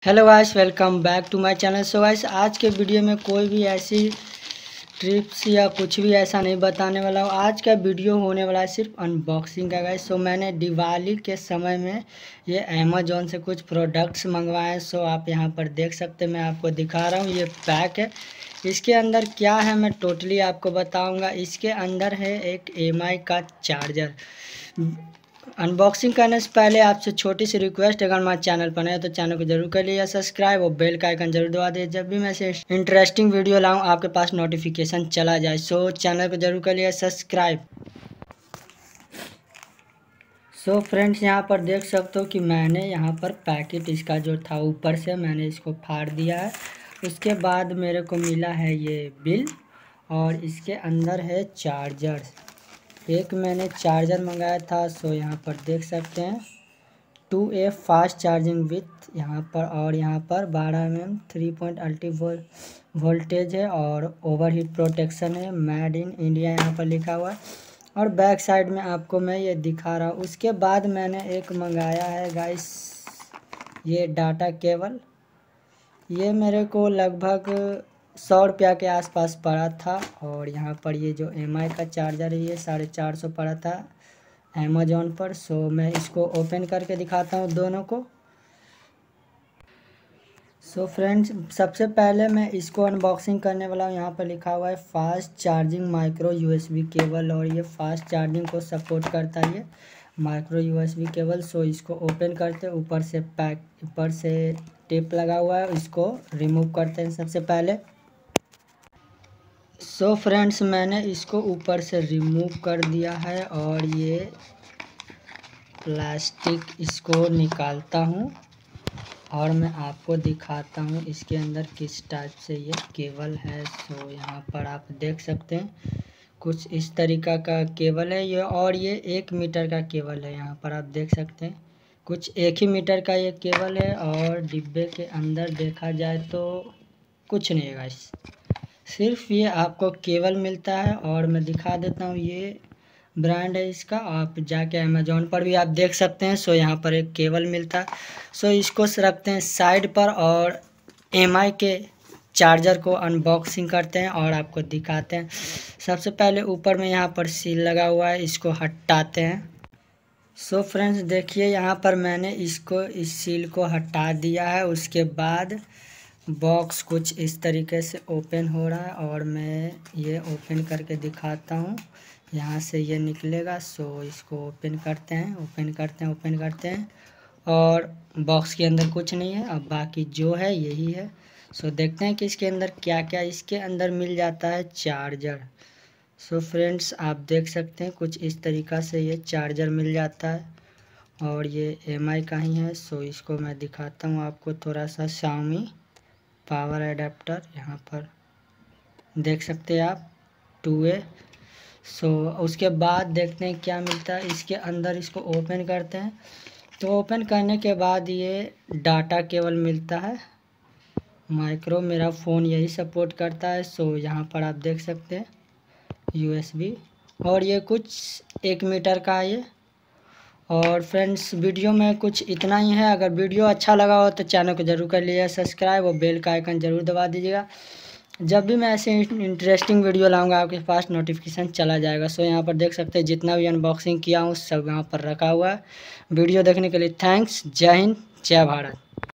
Hello guys, welcome back to my channel. So guys, आज के video में कोई भी ऐसी ट्रिप्स या कुछ भी ऐसा नहीं बताने वाला हूँ। आज का वीडियो होने वाला है सिर्फ अनबॉक्सिंग का गाइस। सो मैंने दिवाली के समय में ये अमेजोन से कुछ प्रोडक्ट्स मंगवाए हैं। सो आप यहाँ पर देख सकते हैं, मैं आपको दिखा रहा हूँ। ये पैक है, इसके अंदर क्या है मैं टोटली आपको बताऊँगा। इसके अंदर है एक EMI का चार्जर। अनबॉक्सिंग करने से पहले आपसे छोटी सी रिक्वेस्ट, अगर हमारे चैनल पर नए तो चैनल को जरूर कर लीजिए सब्सक्राइब और बेल का आइकन जरूर दबा दीजिए, जब भी मैं से इंटरेस्टिंग वीडियो लाऊं आपके पास नोटिफिकेशन चला जाए। सो चैनल को जरूर कर लीजिए सब्सक्राइब। सो फ्रेंड्स, यहाँ पर देख सकते हो कि मैंने यहाँ पर पैकेट इसका जो था ऊपर से मैंने इसको फाड़ दिया है। उसके बाद मेरे को मिला है ये बिल और इसके अंदर है चार्जर। एक मैंने चार्जर मंगाया था। सो यहाँ पर देख सकते हैं 2A फास्ट चार्जिंग विथ यहाँ पर, और यहाँ पर 12 mm 3 अल्टी वोल्टेज है और ओवरहीट प्रोटेक्शन है, मेड इन इंडिया यहाँ पर लिखा हुआ है। और बैक साइड में आपको मैं ये दिखा रहा हूँ। उसके बाद मैंने एक मंगाया है गाइस ये डाटा केबल। ये मेरे को लगभग 100 रुपया के आसपास पड़ा था। और यहाँ पर ये जो EMI का चार्जर है ये 450 पड़ा था अमेजोन पर। सो मैं इसको ओपन करके दिखाता हूँ दोनों को। सो फ्रेंड्स, सबसे पहले मैं इसको अनबॉक्सिंग करने वाला हूँ। यहाँ पर लिखा हुआ है fast charging micro USB cable, और ये फास्ट चार्जिंग को सपोर्ट करता है ये माइक्रो USB केबल। सो इसको ओपन करते हैं, ऊपर से टेप लगा हुआ है, इसको रिमूव करते हैं सबसे पहले। सो फ्रेंड्स, मैंने इसको ऊपर से रिमूव कर दिया है और ये प्लास्टिक इसको निकालता हूँ और मैं आपको दिखाता हूँ इसके अंदर किस टाइप से ये केबल है। सो यहाँ पर आप देख सकते हैं कुछ इस तरीका का केबल है ये, और ये 1 मीटर का केबल है। यहाँ पर आप देख सकते हैं कुछ 1 ही मीटर का ये केबल है। और डिब्बे के अंदर देखा जाए तो कुछ नहीं है गाइस, सिर्फ ये आपको केबल मिलता है। और मैं दिखा देता हूँ, ये ब्रांड है इसका, आप जाके अमेजोन पर भी आप देख सकते हैं। सो यहाँ पर एक केबल मिलता है। सो इसको रखते हैं साइड पर और EMI के चार्जर को अनबॉक्सिंग करते हैं और आपको दिखाते हैं। सबसे पहले ऊपर में यहाँ पर सील लगा हुआ है, इसको हटाते हैं। सो फ्रेंड्स देखिए, यहाँ पर मैंने इस सील को हटा दिया है। उसके बाद बॉक्स कुछ इस तरीके से ओपन हो रहा है और मैं ये ओपन करके दिखाता हूँ। यहाँ से ये निकलेगा। सो इसको ओपन करते हैं और बॉक्स के अंदर कुछ नहीं है। अब बाकी जो है यही है। सो देखते हैं कि इसके अंदर क्या क्या। इसके अंदर मिल जाता है चार्जर। सो फ्रेंड्स, आप देख सकते हैं कुछ इस तरीक़ा से ये चार्जर मिल जाता है और ये EMI का ही है। सो इसको मैं दिखाता हूँ आपको थोड़ा सा। Xiaomi पावर एडाप्टर यहाँ पर देख सकते हैं आप 2A। सो उसके बाद देखते हैं क्या मिलता है इसके अंदर। इसको ओपन करते हैं तो ओपन करने के बाद ये डाटा केबल मिलता है माइक्रो, मेरा फ़ोन यही सपोर्ट करता है। सो यहाँ पर आप देख सकते हैं USB, और ये कुछ 1 मीटर का है ये। और फ्रेंड्स, वीडियो में कुछ इतना ही है। अगर वीडियो अच्छा लगा हो तो चैनल को जरूर कर लीजिए सब्सक्राइब और बेल का आइकन जरूर दबा दीजिएगा, जब भी मैं ऐसे इंटरेस्टिंग वीडियो लाऊंगा आपके पास नोटिफिकेशन चला जाएगा। सो यहाँ पर देख सकते हैं जितना भी अनबॉक्सिंग किया हूँ सब यहाँ पर रखा हुआ है। वीडियो देखने के लिए थैंक्स। जय हिंद, जय भारत।